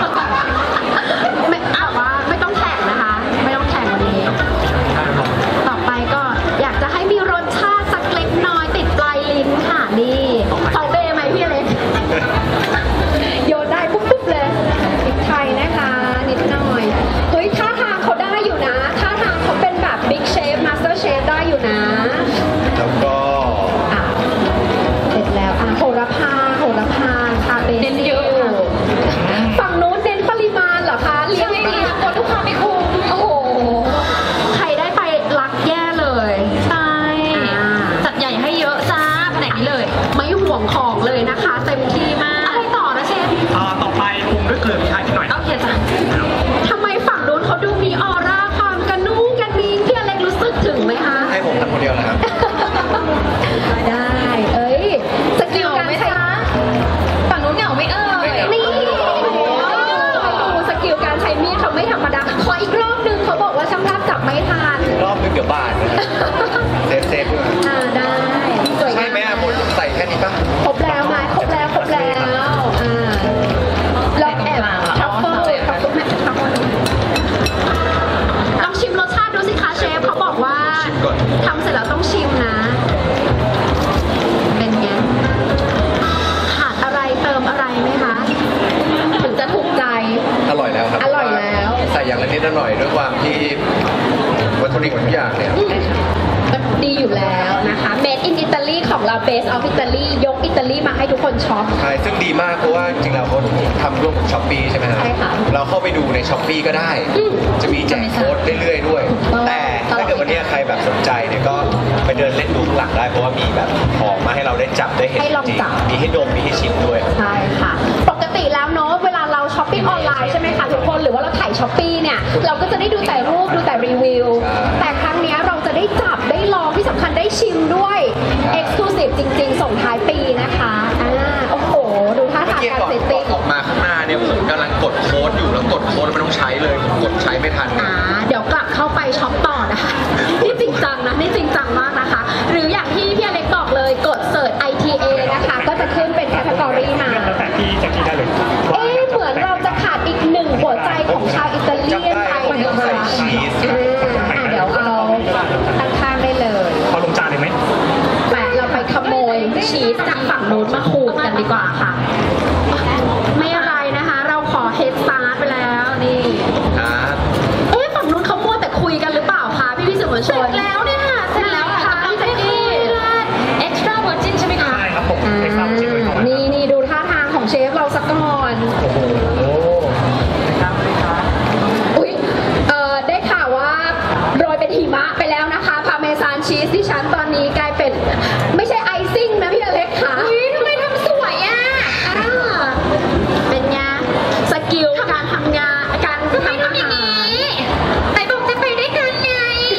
ไม่เอาว่าไม่ต้องแข่งนะคะ ไม่ต้องแข่งวันนี้ ต่อไปก็อยากจะให้มีรสชาติสักเล็กน้อยติดปลายลิ้นค่ะนี่เขาเบไหมพี่อเล็ก โยนได้ปุ๊บปุ๊บเลยพริกไทยนะคะ นิดหน่อยเฮ้ยท่าทางเขาได้อยู่นะท่าทางเขาเป็นแบบบิ๊กเชฟมาสเตอร์เชฟได้อยู่นะแล้วก็อ่ะเสร็จแล้วอ่ะโหระพาโหระพาค่ะเบเน้นเยอะค่ะฝั่งนู้นเน้นปริมาณเหรอคะเลี้ยงไม่ดีคนลูกค้าไม่คุ้มโอ้โหใครได้ไปรักแย่เลยใช่อ่าจัดใหญ่ให้เยอะจ้าแผนกนี้เลยไม่ห่วงของเลยนะคะ เต็มที่มากอะไรต่อนะเชฟอ่าต่อไปปรุงด้วยเกลือพริกไทยนิดหน่อยโอเคจ้ะทำไมฝั่งนู้นเขาดูมีออร่าความกระนุ่งกระนิ้งพี่อเล็กรู้สึกถึงไหมคะให้ผมทำคนเดียวนะครับได้ เอ้ยสกิลการไหมใช้คะฝั่งนู้นเหงาไหม่เอ่ยนี่ดูสกิลการใช้มีดเขาไม่ธรรมดา ขออีกรอบหนึงเขาบอกว่าช่างภาพจับไม่ทันรอบนึงเดี๋ยวบาทนะครับเซฟเซฟด้วยอ่าได้สวยใช่งามไหมอ่ะหมดใส่แค่นี้ป่ะครบแล้วไหมครบแล้วครบแล้วอ่าลองแอบทัฟเฟิลทัฟเฟิลแม่ทัฟเฟิลลองชิมรสชาติดูสิคะเชฟเขาบอกว่าชิมก่อนทำเสร็จแล้วต้องชิมนะ เป็นไงขาดอะไรเติมอะไรไหมคะถึงจะถูกใจอร่อยแล้วครับอร่อยแล้วใส่อย่างละนิดละหน่อยด้วยความที่วัตถุดิบทุกอย่างเนี่ยก็ดีอยู่แล้วนะคะ Made in Italy ของเรา Base of Italy ยกอิตาลีมาให้ทุกคนช็อปใช่ซึ่งดีมากเพราะว่าจริงๆเราเขาทำร่วมกับช้อปปี้ใช่ไหมครับใช่ค่ะเราเข้าไปดูในช้อปปี้ก็ได้อืมจะมีแจกโค้ดเรื่อยๆด้วยต้องแต่ถ้าเกิดวันเนี้ยใครแบบสนใจเนี่ยก็ไปเดินเล่นดูข้างหลังได้เพราะว่ามีแบบของมาให้เราได้จับได้เห็นให้ลองจริงจับๆมีให้ดมมีให้ชิมด้วยใช่ค่ะ ปกติแล้วเนาะเวลาเราช้อปปิ้งออนไลน์ใช่ไหมคะทุกคนหรือว่าเราถ่ายช้อปปี้เนี่ยเราก็จะได้ดูแต่รูปดูแต่รีวิวใช่แต่ครั้งเนี้ยเราจะได้จับได้ลองที่สำคัญได้ชิมด้วยใช่ Exclusive จริงๆ ส่งท้ายปีขูดกันดีกว่าค่ะ ไม่อะไรนะคะ เราขอเฮดสตาร์ทไปแล้วนี่ครับเอ๊ะฝั่งนู้นเขามัวแต่คุยกันหรือเปล่าคะพี่พี่ๆสื่อมวลชเสร็นจแล้วเนี่ยค่ะเสร็จแล้วค่ะพี่แจ๊กกี้เอ็กซ์ตร้าเวอร์จินใช่ไหมคะใช่ครับผมอ่าเอ็กซ์ตร้าเวอร์จินเลยครับนี่นี่ดูท่าทางของเชฟเราสักก่อนโอ้โหนะครับครับอุ๊ย เอ่อ ได้ข่าวว่าโรยเป็นหิมะไปแล้วนะคะ พาเมซานชีสที่ฉันตอนนี้กลายเป็น ไม่ใช่ไอซิ่งนะพี่อเล็กค่ะอุ๊ยทำไมทำสวยอ่ะอ่าเป็นไงสกิลการทำงานการทำไมทำอาทำอย่างหารนี้ไหนบอกจะไปด้วยกันไง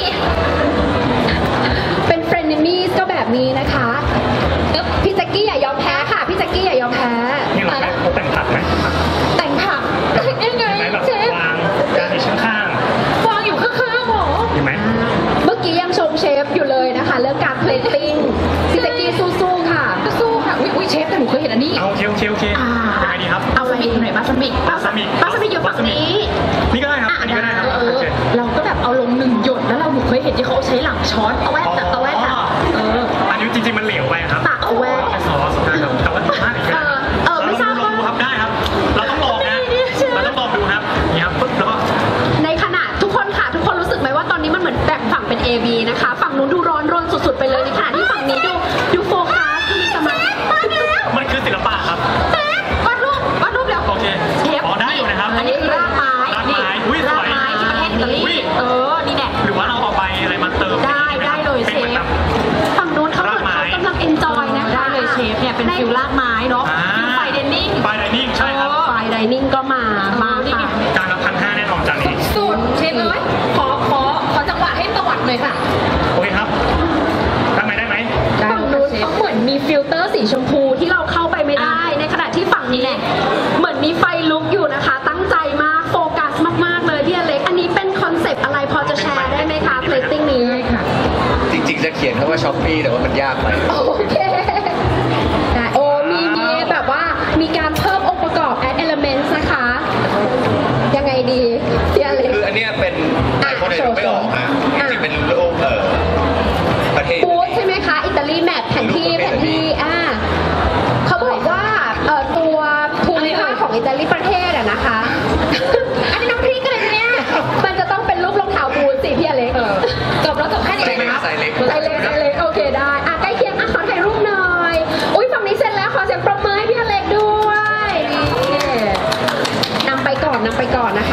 เป็นเฟรนด์มีสก็แบบนี้นะคะอึ๊บพี่แจ็กกี้อย่ายอมแพ้ค่ะ พี่แจ็กกี้อย่ายอมแพ้นี่เราใช้เขาแต่งผักไหมแต่งผักยังไงไหมแบบเชฟวางจานอีกข้างวางอยู่ข้างๆหรอๆดีไหมเมื่อกี้ยังชมเชฟอยู่เลยนะคะ เรื่องการเพลตติ้งพี่แจ็กกี้สู้ๆค่ะก็สู้ค่ะอุ๊ยอุ๊ยเชฟแต่หนูเคยเห็นอันนี้เอาโอเคโอเคโอเคอ่ายังไงดีครับเอาอะไรมีหน่อยบาสมิกวาซาบิบาสมิอยู่ฝั่งนี้นี่ก็ได้ครับ อันนี้ก็ได้ครับเอโออเคเราก็แบบเอาลงหนึ่งหยดแล้วเราหนูเคยเห็นที่เขาใช้หลังช้อนเอาแว่นจับเอาแว่นจับเอออันนี้จริงๆมันเหลวไปครับตักเอาแว่นเป็นซอสนะครับแต่ว่าทานอีกเออเออไม่ทราบลองดูว่าครับได้ครับ เราต้องลองนะเราต้องลองดูครับนี่ครับปึ๊บแล้วก็ในขณะทุกคนค่ะ ทุกคนรู้สึกไหมว่าตอนนี้มันเหมือนแบ่งฝั่งเป็น A B นะคะ ฝั่งนู้นดูร้อนรนสุดๆไปเลยในขณะที่ฝั่งนี้ดูดูโฟกัสมีสมาธิมันคือศิลปะครับวาดรูปวาดรูปเดี๋ยวโอเคเชฟอ๋อได้อยู่นะครับอันนี้คือรากไม้รากไม้นี่อุ้ยสรากวยไม้ที่ประเทศอิตาลีอุ้ยเออ นี่แหละหรือว่าเราเอาใบอะไรมาเติมได้ได้เลยเชเป็นหมือนฟแบบฝั่งนู้นเขาเหมือนรากไม้เขากำลังเอนจอยนะคะได้เลยเชฟเนี่ยเป็นฟิลลากไม้เนาะอ่าฟิลไฟเดนนิ่งไฟไดนิ่งใช่ครับไฟไดนิ่งก็มา มาค่ะจานละพันห้าแน่นอนจานนี้สูตรเชฟเลยขอขอขอจังหวะให้ตวัดเลยค่ะโอเคครับทำไมได้ไหมฝั่งนู้นเขาเหมือนมีฟิลเตอร์สีชมพูที่เราเข้าไปไม่ได้ ในขณะที่ฝั่งนี้เหมือนมีไฟลุกอยู่นะคะ ตั้งใจมากโฟกัสมากๆเลยพี่อเล็ก อันนี้เป็นคอนเซปต์อะไรพอจะแชร์ได้ไหมคะเพลตติ้งนี้ค่ะจริงๆจะเขียนคำว่าช้อปปี้แต่ว่ามันยากไปโอเคได้โอ้มีมีแบบว่ามีการเพิ่มองค์ประกอบ add elements นะคะ ยังไงดีพี่อเล็กคืออันเนี้ยเป็นหลายคนอาจจะไม่ออกนะจริงๆเป็นรูปเอ่อประเทศฟูดใช่ไหมคะ อิตาลีแมปแผนที่แผนที่อ่าเขาบอกว่าเอ่อตัวภูมิภาคของอิตาลีประเทศอะนะคะ อันนี้น้ำพริกอะไรเนี่ย มันจะต้องเป็นรูปรองเท้าบูทสิพี่อเล็กจบแล้วจบแค่นี้เลยไม่นะครับไซส์เล็กไซส์เล็กไซส์เล็กโอเคได้อ่ะใกล้เคียงอ่ะขอถ่ายรูปหน่อย อุ้ยฝั่งนี้เสร็จแล้วขอเสียงปรบมือให้พี่อเล็กด้วยนี่นำไปก่อนนำไปก่อนนะคะ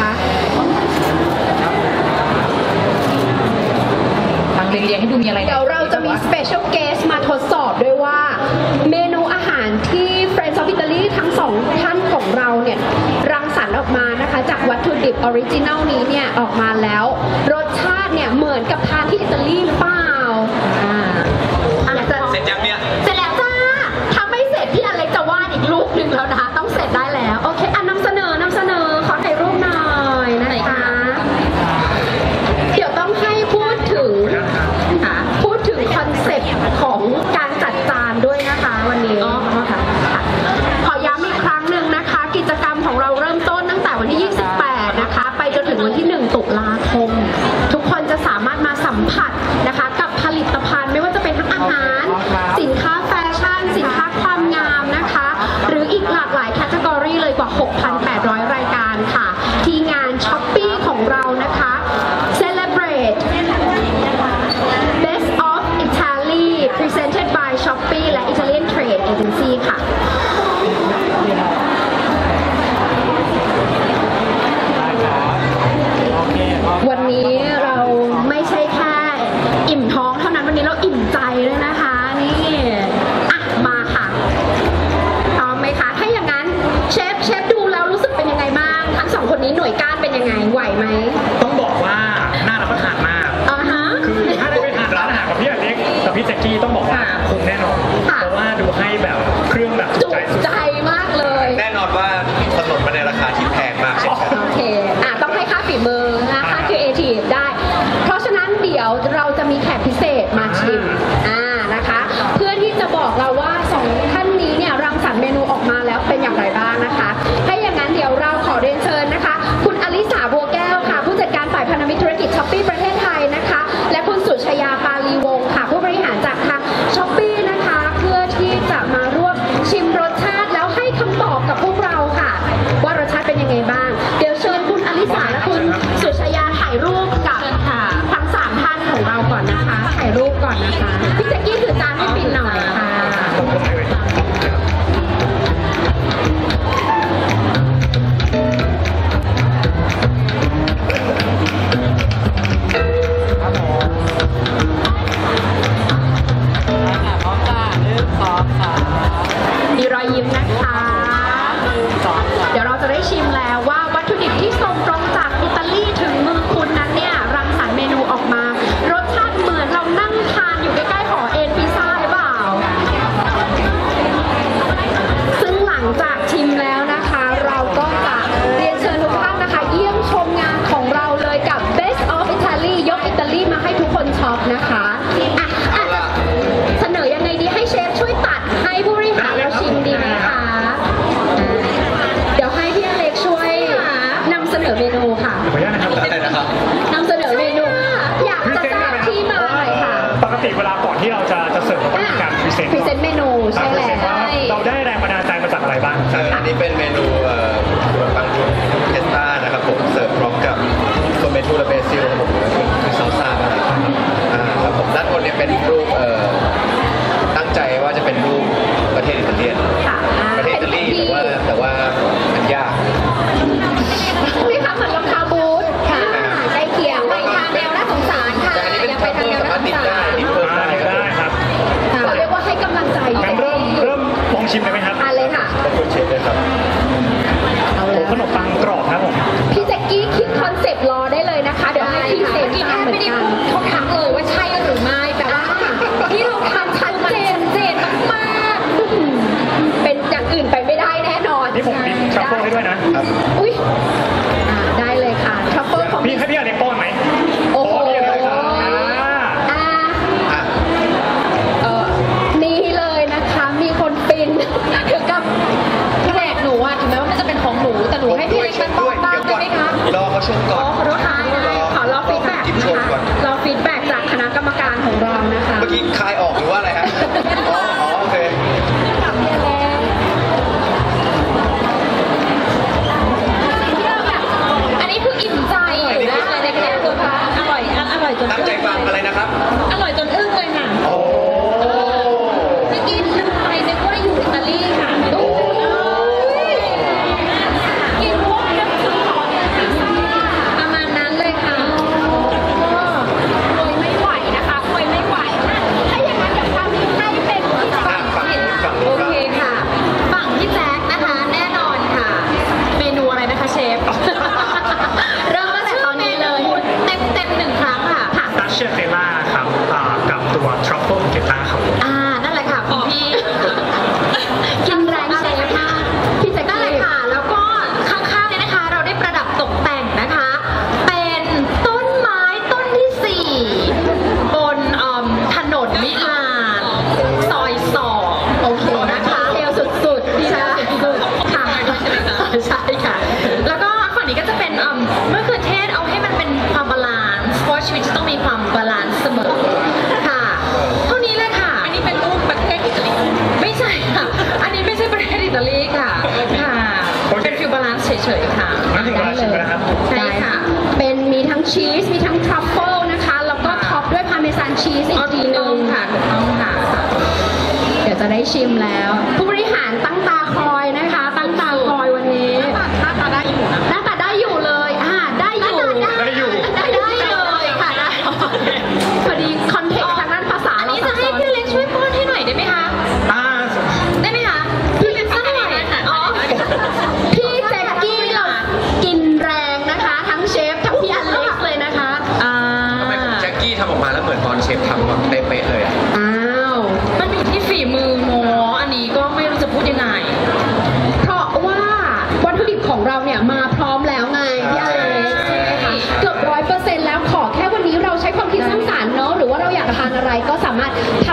ฟังเรียงๆให้ดูมีอะไรเดี๋ยวเราจะมี special guest มาทดสอบด้วยว่า เมนูอาหารที่ Friends of Italy ทั้งสองท่านของเราเนี่ยรังสรรค์ออกมานะคะ จากวัตถุดิบออริจินัลนี้เนี่ยออกมาแล้ว รสชาติเนี่ยเหมือนกับทานที่อิตาลีหรือเปล่าอ่าอ่ะจะเสร็จยังเนี่ยเสร็จแล้วจ้าถ้าไม่เสร็จพี่อเล็กจะวาดอีกรูปหนึ่งแล้วนะต้องเสร็จได้แล้ว โอเคอ่ะนำเสนอนำเสนอขอถ่ายรูปหน่อยนะคะ เดี๋ยวต้องให้พูดถึง ค่ะพูดถึงคอนเซ็ปต์ของการจัดจานด้วยนะคะวันนี้อ๋อค่ะค่ะขอย้ำอีกครั้งหนึ่งนะคะ กิจกรรมของเราเริ่มต้นตั้งแต่วันที่ ยี่สิบแปด นะคะ ไปจนถึงวันที่ หนึ่ง ตุลาคม ทุกคนจะสามารถมาสัมผัสนะคะ กับผลิตภัณฑ์ไม่ว่าจะเป็นทั้งอาหาร สินค้าแฟชั่น สินค้าความงามนะคะ หรืออีกหลากหลายแคตตากรีเลยกว่า หกพันแปดร้อย รายการค่ะ ที่งานช้อปปี้ของเรานะคะ Celebrate Best of Italy Presented by Shopee และ Italian Trade Agency ค่ะ วันนี้เราไม่ใช่แค่อิ่มท้องเท่านั้นวันนี้เราอิ่มใจด้วยนะคะนี่อ่ะมาค่ะพร้อมไหมคะถ้าอย่างนั้นเชฟเชฟดูแล้วรู้สึกเป็นยังไงบ้างทั้งสองคนนี้หน่วยก้านเป็นยังไงไหวไหมต้องบอกว่าน่ารับประทานมากอ่าฮะคือถ้าได้ไปทานร้านอาหารกับพี่อเล็กกับพี่แจ็คกี้ต้องบอกว่าคุ้มแน่นอนค่ะเพราะว่าดูให้แบบเครื่องแบบจุใจสุดใจมากเลยแน่นอนว่าถนนมาในราคาที่แพงมากเช่นกันโอเค อ่ะ ต้องให้ค่าฝีมือนะค่า creative ได้ เพราะฉะนั้นเดี๋ยวเราจะมีแขกพิเศษมาชิม อ่า นะคะ เพื่อที่จะบอกเราว่าสองท่านนี้เนี่ยรังสรรค์เมนูออกมาแล้วเป็นอย่างไรบ้างนะคะ ถ้าอย่างนั้นเดี๋ยวเราขอเรียนเชิญนะคะ คุณอลิสาบัวแก้วค่ะ ผู้จัดการฝ่ายพันธมิตรธุรกิจช้อปปี้ประเทศไทยนะคะ และคุณสุชยาปาลีวงศ์ค่ะ ผู้บริหารจากทางช้อปปี้นะคะ เพื่อที่จะมาร่วมชิมพี่แจ็คกี้ถือจานให้ปิ่นหน่อยค่ะขอบคุณเลยมีรอยยิ้มนะคะ เดี๋ยวเราจะได้ชิมแล้วว่าวัตถุดิบที่ส่งตรงจากอิตาลีถึงมือคุณนั้นเนี่ยรังสรรค์เมนูออกมารสชาติเหมือนเรานั่งทานอยู่ใกล้ๆหอเอ็นพิซซ่าหรือเปล่า ซึ่งหลังจากชิมแล้วนะคะ เราก็จะเรียนเชิญทุกท่านนะคะ เยี่ยมชมงานของเราเลยกับ Best of Italy ยกอิตาลีมาให้ทุกคนช็อปนะคะอ่ะอ่ะเสนอยังไงดีให้เชฟช่วยตัดให้ผู้บริหารเราชิมดีไหมคะ เดี๋ยวให้พี่อเล็กช่วยนำเสนอเมนูค่ะขออนุญาตนะครับได้นะครับนำเสนอเมนู อยากจะทราบที่มาหน่อยค่ะปกติเวลาก่อนที่เราจะจะเสิร์ฟเราต้องมีการพรีเซนต์พรีเซนต์เมนูใช่พรีเซนต์แล้วว่าเราได้แรงบันดาลใจมาจากอะไรบ้างเอ่ออันนี้เป็นเมนูเอ่อปังเพสต้านะครับผมเสิร์ฟพร้อมกับโทเมโต้และเบซิลครับผมคือซอสซ่านะครับอ่าครับผมด้านบนเนี่ยเป็นรูปเอ่อตั้งใจว่าจะเป็นรูปประเทศอิตาเลียนค่ะประเทศอิตาลีแต่ว่าแต่ว่ามันยากไม่คะเหมือนรองเท้าบูทค่ะใกล้เคียงไปทางแนวน่าสงสารค่ะแต่อันนี้เป็นยังทไปรัฟทางเฟิลแนวสาน่ามารถสดิงบสารได้ดิบเพิ่มได้ได้ครับครับเขาเรียกว่าให้กำลังใจงั้นเริ่มเริ่มลองชิมเลยไหมครับอ่ะเลยค่ะขอบคุณเชฟด้วยครับเอาโอ้แล้วขนมปังกรอบครับผมพี่แจ็คกี้คิดคอนเซปต์รอได้เลยนะคะ เดี๋ยวให้พี่เซนกินทำเหมืไม่อนได้กันพูดเขาทักเลยว่าใช่หรือไม่แต่ว่าที่เราทานชัดเจนเจนมากเป็นอย่างอื่นไปไม่ได้แน่นอนนี่ผมมีทรัฟเฟิลให้ด้วยนะครับอุ้ยอ่าได้เลยค่ะทรัฟเฟิลของพี่ให้พี่อเล็กป้อนไหมโอ้โหป้อนพี่อเล็กครับอ่าอ่าอ่ะเออนี่เลยนะคะ มีคนปินถึงกับๆแขกหนูอะถึงแม้ว่ามันจะเป็นของหนูแต่หนูให้พี่เล็กมันป้อนบ้างได้ไหมคะรอเขาชมก่อนอ๋อขอโทษค่ะขอรอฟีดแบ็กจิ๊บนะชมคะก่อนรอฟีดแบ็กจากคณะกรรมการของเรานะคะเมื่อกี้คายออกหรือว่าอะไรฮะ อ๋ออ๋อโอเคอันนี้คืออิ่มใจอยู่นะอะไรเล็กๆตัวค่ะอร่อยอร่อยจนตั้งใจฟังอะไรนะครับอร่อยจนอึ้งเลยค่ะโอ้เมื่อกี้ลืมไปนึกว่าอยู่อิตาลีค่ะกินพวกน้ำซุปของพิซซ่าประมาณนั้นเลยค่ะคุยไม่ไหวนะคะคุยไม่ไหว ถ้าอย่างนั้นเดี๋ยวคราวนี้ให้เป็นพี่อ่ะฝั่งฝั่งนู้นฝั่งโอนู้นเคค่ะ ฝั่งพี่แจ๊คนะคะ แน่นอนค่ะ เมนูอะไรนะคะเชฟ เริ่มตั้งแต่ตอนนี้เลย เต็มเต็มๆหนึ่งครั้งค่ะตัชเชเตล่าครับอ่ากับตัวทรัฟเฟิลเกต้าครับอ่า นั่นแหละค่ะคุณพี่กินแรงเชฟมากพี่แจ็คนั่นแหละกี้ค่ะ แล้วก็ข้างๆเนี่ยนะคะ เราได้ประดับตกแต่งนะคะ เป็นต้นไม้ต้นที่สี่บนเอิ่มถนนมิลานซอยสองโอเคนะนะคะ คะเทลสุดๆพี่ใช่สุดๆค่ะใช่ค่ะ แล้วก็ฝั่งนี้ก็จะเป็นเอิ่มมะเขือเทศเอาให้มันเป็นความบาลานซ์เพราะชีวิตจะต้องมีความบาลานซ์เสมอค่ะ เท่านี้เลยค่ะ อันนี้เป็นรูปประเทศอิตาลีไม่ใช่ค่ะ อันนี้ไม่ใช่ประเทศอิตาลีค่ะค่ะ เป็นฟิวบาลานซ์เฉยๆค่ะงั้นถึงเวลาชิมแล้วนะครับใช่ค่ะเป็นมีทั้งชีส มีทั้งทรัฟเฟิลนะคะ แล้วก็ท็อปด้วยพาร์เมซานชีสอีกทีหนึงค่ะถูกต้องค่ะเดี๋ยวจะได้ชิมแล้ว ผู้บริหารตั้งตาคอยนะคะ ตั้งตาคอยวันนี้หน้าตาได้อยู่นะหน้าตาได้อยู่เลยอ่าได้อยู่ได้อยู่ได้ได้เลยค่ะได้พอดีคอนเทกต์ทางด้านภาษาอันเรานี้ซัจะบให้ซ้อนพี่เล็กช่วยป้อนให้หน่อยได้ไหมคะอ่าได้ไหมคะพี่เล็กป้อนให้หน่อยอ๋อพี่แจ็คกี้เรากินแรงนะคะ ทั้งเชฟทั้งพี่อเล็กซ์เลยนะคะอ่าทำไมแจ็คกี้ทำออกมาแล้วเหมือนตอนเชฟทำแบบเป๊ะๆเลยอะอ้าวมันอยู่ที่ฝีมือโมอันนี้ก็ไม่รู้จะพูดยังไงเพราะว่าวัตถุดิบของเราเนี่ยมาพร้อมแล้วไงพี่อเล็กซ์ใช่ไหมคะเกือบร้อยเปอร์เซ็นต์แล้วขอแค่วันนี้เราใช้ความคิดสร้างสรรค์เนาะหรือว่าเราอยากทานอะไรก็สามารถ